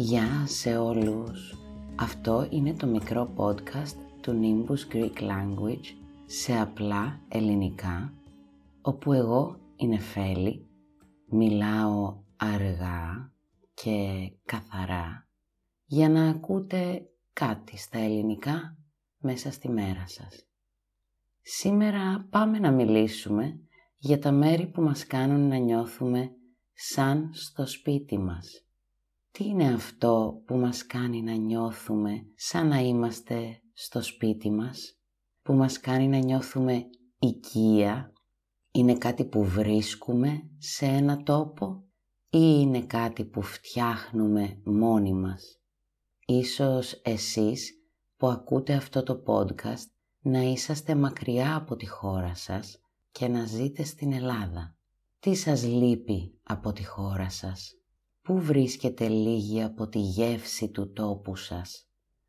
Γεια σε όλους! Αυτό είναι το μικρό podcast του Nimbus Greek Language σε απλά ελληνικά, όπου εγώ, η Νεφέλη, μιλάω αργά και καθαρά για να ακούτε κάτι στα ελληνικά μέσα στη μέρα σας. Σήμερα πάμε να μιλήσουμε για τα μέρη που μας κάνουν να νιώθουμε σαν στο σπίτι μας. Τι είναι αυτό που μας κάνει να νιώθουμε σαν να είμαστε στο σπίτι μας, που μας κάνει να νιώθουμε οικία? Είναι κάτι που βρίσκουμε σε ένα τόπο ή είναι κάτι που φτιάχνουμε μόνοι μας? Ίσως εσείς που ακούτε αυτό το podcast να είσαστε μακριά από τη χώρα σας και να ζείτε στην Ελλάδα. Τι σας λείπει από τη χώρα σας? Πού βρίσκεται λίγη από τη γεύση του τόπου σας?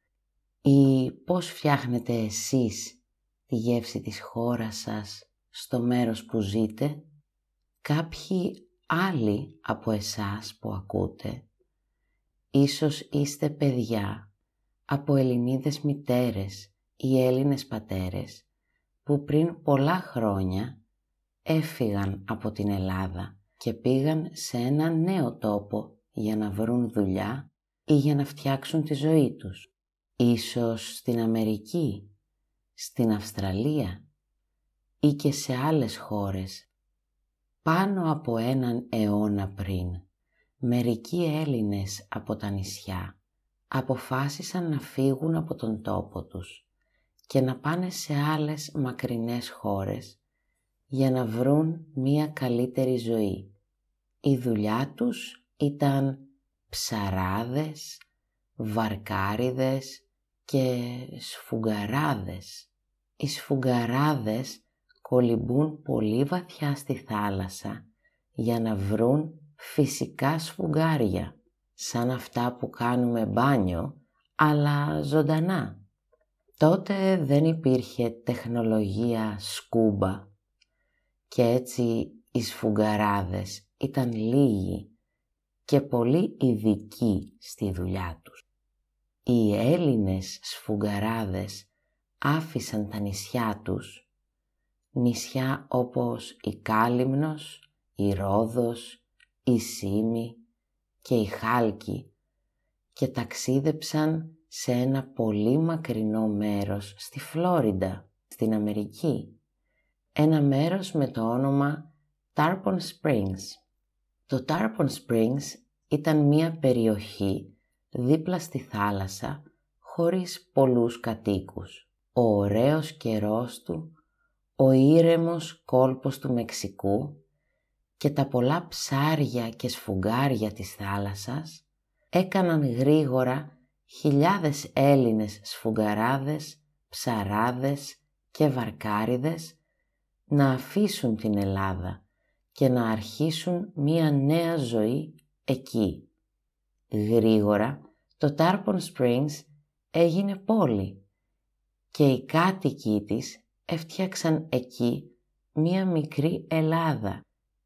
Ή πώς φτιάχνετε εσείς τη γεύση της χώρας σας στο μέρος που ζείτε? Κάποιοι άλλοι από εσάς που ακούτε, ίσως είστε παιδιά από Ελληνίδες μητέρες ή Έλληνες πατέρες που πριν πολλά χρόνια έφυγαν από την Ελλάδα και πήγαν σε ένα νέο τόπο για να βρουν δουλειά ή για να φτιάξουν τη ζωή τους. Ίσως στην Αμερική, στην Αυστραλία ή και σε άλλες χώρες. Πάνω από έναν αιώνα πριν, μερικοί Έλληνες από τα νησιά αποφάσισαν να φύγουν από τον τόπο τους και να πάνε σε άλλες μακρινές χώρες για να βρουν μία καλύτερη ζωή. Η δουλειά τους ήταν ψαράδες, βαρκάριδες και σφουγγαράδες. Οι σφουγγαράδες κολυμπούν πολύ βαθιά στη θάλασσα για να βρουν φυσικά σφουγγάρια, σαν αυτά που κάνουμε μπάνιο, αλλά ζωντανά. Τότε δεν υπήρχε τεχνολογία σκούμπα και έτσι οι σφουγγαράδες ήταν λίγοι και πολύ ειδικοί στη δουλειά τους. Οι Έλληνες σφουγγαράδες άφησαν τα νησιά τους, νησιά όπως η Κάλυμνος, η Ρόδος, η Σύμη και η Χάλκη, και ταξίδεψαν σε ένα πολύ μακρινό μέρος στη Φλόριντα, στην Αμερική. Ένα μέρος με το όνομα Tarpon Springs. Το Tarpon Springs ήταν μια περιοχή δίπλα στη θάλασσα χωρίς πολλούς κατοίκους. Ο ωραίος καιρός του, ο ήρεμος κόλπος του Μεξικού και τα πολλά ψάρια και σφουγγάρια της θάλασσας έκαναν γρήγορα χιλιάδες Έλληνες σφουγγαράδες, ψαράδες και βαρκάριδες να αφήσουν την Ελλάδα και να αρχίσουν μία νέα ζωή εκεί. Γρήγορα το Tarpon Springs έγινε πόλη και οι κάτοικοι της έφτιαξαν εκεί μία μικρή Ελλάδα.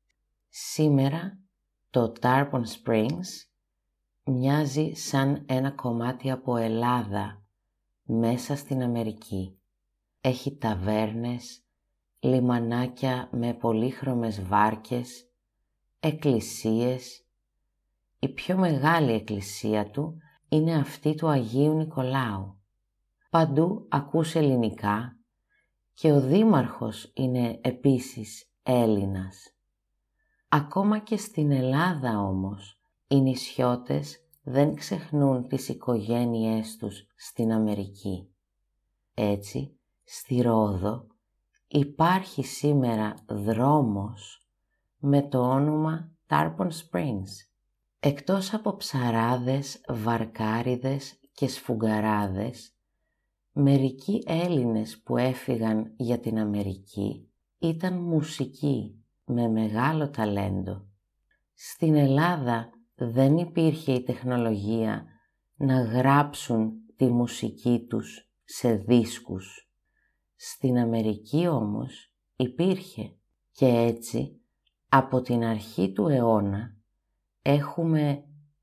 Σήμερα το Tarpon Springs μοιάζει σαν ένα κομμάτι από Ελλάδα μέσα στην Αμερική. Έχει ταβέρνες, λιμανάκια με πολύχρωμες βάρκες, εκκλησίες. Η πιο μεγάλη εκκλησία του είναι αυτή του Αγίου Νικολάου. Παντού ακούς ελληνικά και ο δήμαρχος είναι επίσης Έλληνας. Ακόμα και στην Ελλάδα όμως, οι νησιώτες δεν ξεχνούν τις οικογένειές τους στην Αμερική. Έτσι, στη Ρόδο υπάρχει σήμερα δρόμος με το όνομα Tarpon Springs. Εκτός από ψαράδες, βαρκάριδες και σφουγγαράδες, μερικοί Έλληνες που έφυγαν για την Αμερική ήταν μουσικοί με μεγάλο ταλέντο. Στην Ελλάδα δεν υπήρχε η τεχνολογία να γράψουν τη μουσική τους σε δίσκους. Στην Αμερική όμως υπήρχε και έτσι από την αρχή του αιώνα έχουμε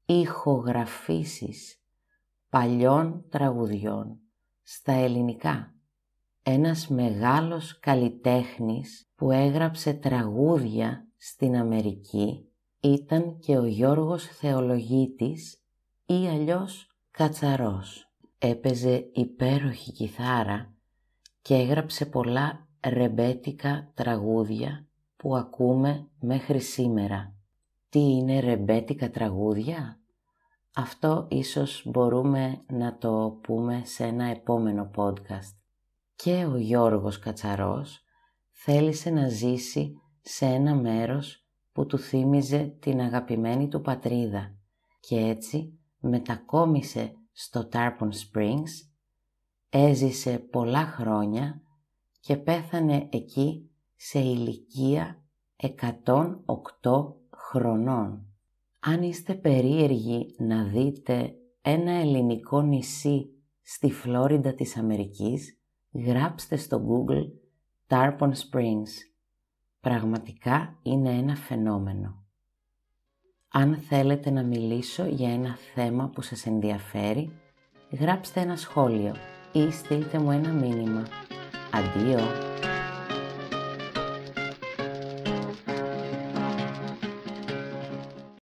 ηχογραφήσεις παλιών τραγουδιών στα ελληνικά. Ένας μεγάλος καλλιτέχνης που έγραψε τραγούδια στην Αμερική ήταν και ο Γιώργος Θεολογίτης ή αλλιώς Κατσαρός. Έπαιζε υπέροχη κιθάρα και έγραψε πολλά ρεμπέτικα τραγούδια που ακούμε μέχρι σήμερα. Τι είναι ρεμπέτικα τραγούδια? Αυτό ίσως μπορούμε να το πούμε σε ένα επόμενο podcast. Και ο Γιώργος Κατσαρός θέλησε να ζήσει σε ένα μέρος που του θύμιζε την αγαπημένη του πατρίδα και έτσι μετακόμισε στο Tarpon Springs, έζησε πολλά χρόνια και πέθανε εκεί σε ηλικία 108 χρονών. Αν είστε περίεργοι να δείτε ένα ελληνικό νησί στη Φλόριντα της Αμερικής, γράψτε στο Google Tarpon Springs. Πραγματικά είναι ένα φαινόμενο. Αν θέλετε να μιλήσω για ένα θέμα που σας ενδιαφέρει, γράψτε ένα σχόλιο ή στείλτε μου ένα μήνυμα. Αντίο!